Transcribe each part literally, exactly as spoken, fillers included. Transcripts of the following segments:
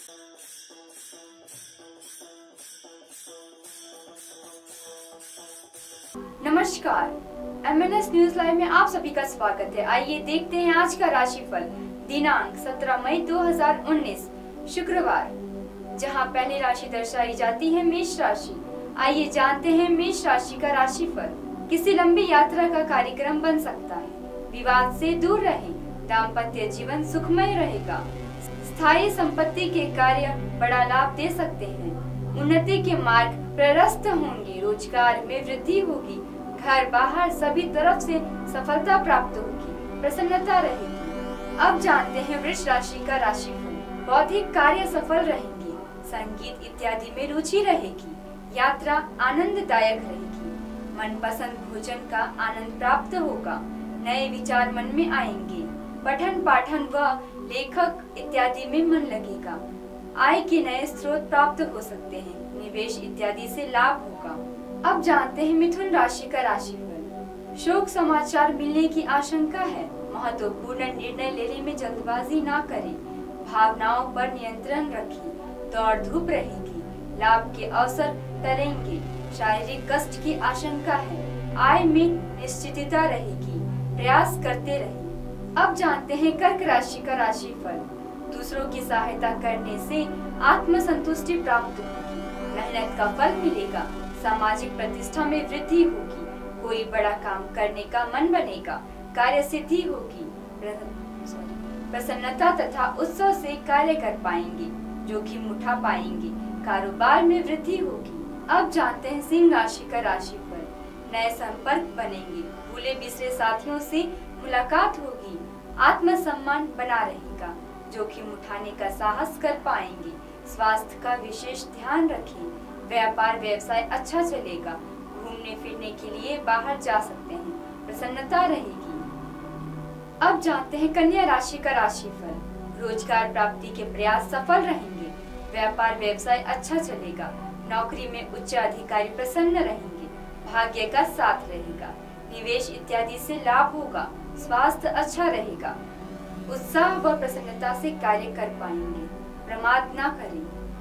नमस्कार, M N S news live में आप सभी का स्वागत है। आइए देखते हैं आज का राशिफल दिनांक सत्रह मई दो हज़ार उन्नीस शुक्रवार, जहां पहली राशि दर्शाई जाती है मेष राशि। आइए जानते हैं मेष राशि का राशिफल। किसी लंबी यात्रा का कार्यक्रम बन सकता है। विवाद से दूर रहें। दाम्पत्य जीवन सुखमय रहेगा। स्थायी संपत्ति के कार्य बड़ा लाभ दे सकते हैं। उन्नति के मार्ग प्रशस्त होंगे। रोजगार में वृद्धि होगी। घर बाहर सभी तरफ से सफलता प्राप्त होगी। प्रसन्नता रहेगी। अब जानते हैं वृष राशि का राशिफल। बौद्धिक कार्य सफल रहेंगे। संगीत इत्यादि में रुचि रहेगी। यात्रा आनंददायक रहेगी। मनपसंद भोजन का आनंद प्राप्त होगा। नए विचार मन में आएंगे। पठन पाठन व लेखक इत्यादि में मन लगेगा। आय के नए स्रोत प्राप्त हो सकते हैं। निवेश इत्यादि से लाभ होगा। अब जानते हैं मिथुन राशि का राशिफल। शोक समाचार मिलने की आशंका है। महत्वपूर्ण निर्णय लेने में जल्दबाजी ना करें। भावनाओं पर नियंत्रण रखें। दौड़ धूप रहेगी। लाभ के अवसर टलेंगे। शारीरिक कष्ट की आशंका है। आय में निश्चितता रहेगी। प्रयास करते रहें। अब जानते हैं कर्क राशि का राशिफल। दूसरों की सहायता करने से आत्मसंतुष्टि प्राप्त होगी। मेहनत का फल मिलेगा। सामाजिक प्रतिष्ठा में वृद्धि होगी। कोई बड़ा काम करने का मन बनेगा। कार्य सिद्धि होगी। प्रसन्नता तथा उत्सव से कार्य कर पाएंगे। जोखिम उठा पाएंगे। कारोबार में वृद्धि होगी। अब जानते हैं सिंह राशि का राशिफल। नए संपर्क बनेंगे। भूले बिसरे साथियों से मुलाकात होगी। आत्मसम्मान बना रहेगा। जोखिम उठाने का साहस कर पाएंगे। स्वास्थ्य का विशेष ध्यान रखें। व्यापार व्यवसाय अच्छा चलेगा। घूमने फिरने के लिए बाहर जा सकते हैं। प्रसन्नता रहेगी। अब जानते हैं कन्या राशि का राशिफल। रोजगार प्राप्ति के प्रयास सफल रहेंगे। व्यापार व्यवसाय अच्छा चलेगा। नौकरी में उच्च अधिकारी प्रसन्न रहेंगे। भाग्य का साथ रहेगा। निवेश इत्यादि से लाभ होगा। स्वास्थ्य अच्छा रहेगा। उत्साह व प्रसन्नता से कार्य कर पाएंगे। प्रमाद ना करें।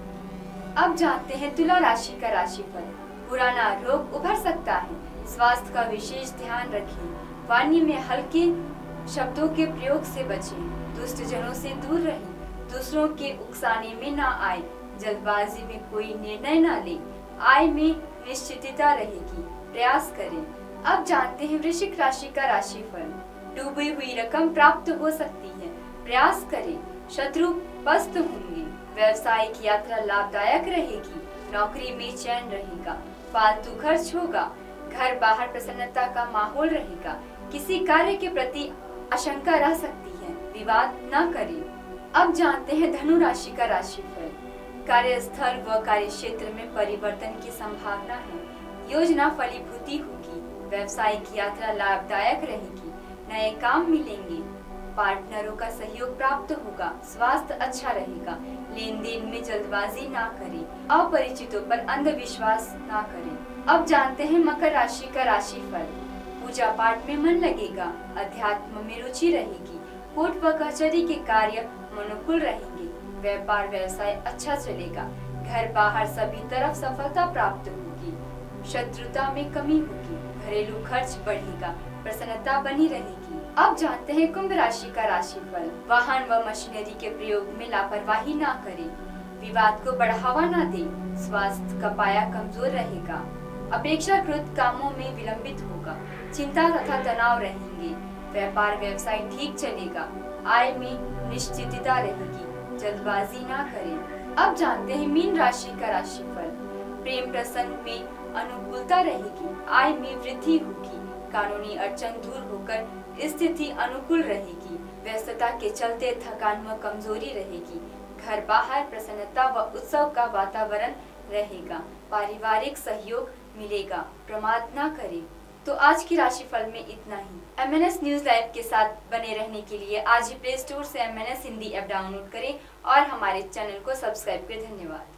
अब जानते हैं तुला राशि का राशिफल। पुराना रोग उभर सकता है। स्वास्थ्य का विशेष ध्यान रखें। वाणी में हल्के शब्दों के प्रयोग से बचें। दुष्ट जनों से दूर रहें। दूसरों के उकसाने में ना आए। जल्दबाजी में कोई निर्णय ना ले। आय में निश्चितता रहेगी। प्रयास करें। अब जानते हैं वृश्चिक राशि का राशिफल। डूबी हुई रकम प्राप्त हो सकती है। प्रयास करें। शत्रु पस्त होंगे। व्यवसायिक यात्रा लाभदायक रहेगी। नौकरी में चैन रहेगा। फालतू खर्च होगा। घर बाहर प्रसन्नता का माहौल रहेगा। किसी कार्य के प्रति आशंका रह सकती है। विवाद न करें। अब जानते हैं धनु राशि का राशिफल। कार्यस्थल व कार्य क्षेत्र में परिवर्तन की संभावना है। योजना फलीभूति होगी। व्यवसायिक यात्रा लाभदायक रहेगी। नए काम मिलेंगे। पार्टनरों का सहयोग प्राप्त होगा। स्वास्थ्य अच्छा रहेगा। लेन देन में जल्दबाजी ना करें। अपरिचितों पर अंधविश्वास ना करें। अब जानते हैं मकर राशि का राशिफल। पूजा पाठ में मन लगेगा। अध्यात्म में रुचि रहेगी। कोर्ट व कचहरी के कार्य अनुकूल रहेंगे। व्यापार व्यवसाय अच्छा चलेगा। घर बाहर सभी तरफ सफलता प्राप्त होगी। शत्रुता में कमी होगी। घरेलू खर्च बढ़ेगा। प्रसन्नता बनी रहेगी। अब जानते हैं कुंभ राशि का राशिफल। वाहन व मशीनरी के प्रयोग में लापरवाही ना करें। विवाद को बढ़ावा ना दें। स्वास्थ्य का पाया कमजोर रहेगा। अपेक्षाकृत कामों में विलंबित होगा। चिंता तथा तनाव रहेंगे। व्यापार व्यवसाय ठीक चलेगा। आय में निश्चितता रहेगी। जल्दबाजी ना करें। अब जानते हैं मीन राशि का राशिफल। प्रेम प्रसंग में अनुकूलता रहेगी। आय में वृद्धि होगी। कानूनी अड़चन दूर होकर स्थिति अनुकूल रहेगी। व्यस्तता के चलते थकान व कमजोरी रहेगी। घर बाहर प्रसन्नता व उत्सव का वातावरण रहेगा। पारिवारिक सहयोग मिलेगा। प्रमाद ना करें। तो आज की राशिफल में इतना ही। M N S news live के साथ बने रहने के लिए आज ही प्ले स्टोर से M N S Hindi app download करें और हमारे चैनल को सब्सक्राइब करें। धन्यवाद।